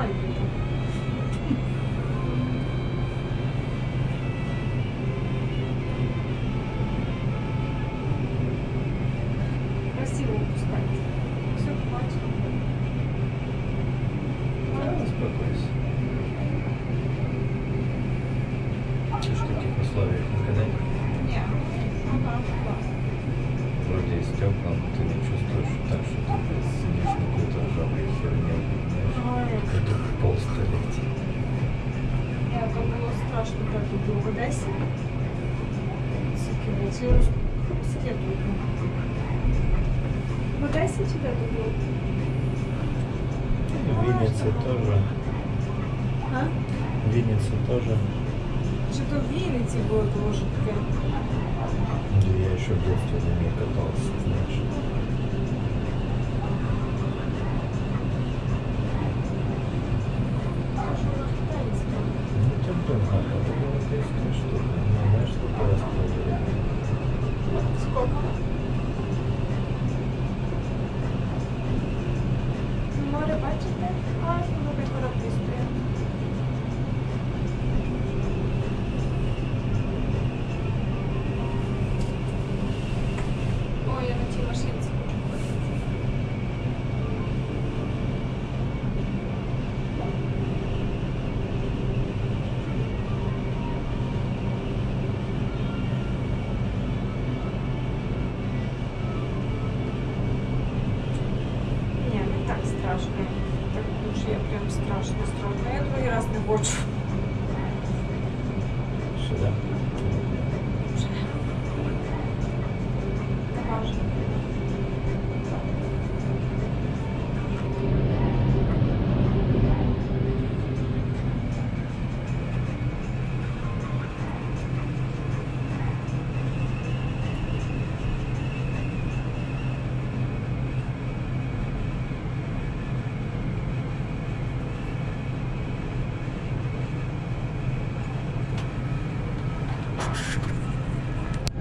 знаю. Красиво пускать. Все хватит. Успокойся. Ты ж в таких условиях никогда не... Не, ага, класс. Вроде и стекла, но ты не чувствуешь так, что ты блядь, сидишь на какой-то ржавой херне, знаешь, как будто полстолетия. Я как было страшно, как это в Одессе. В Одессе тебя тут было? В Виннице тоже. А? В Виннице тоже. Что-то в Виннице было тоже таке. Да я еще в детстве на ней катался, знаешь. Ну, тем более, это европейская штука. Ну, знаешь, сколько раз проверили. Сколько? Море бачите? А, много кораблі стоять. Ой, я на тій машинці хочу ходити. Ні, не так страшно. Так дуже я прям страшно. Я другий раз не хочу. Сюда.